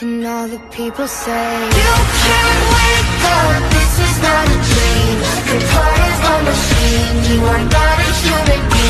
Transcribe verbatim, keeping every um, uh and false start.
And all the people say, you can't wake up, this is not a dream. Your part is a machine, you are not a human being.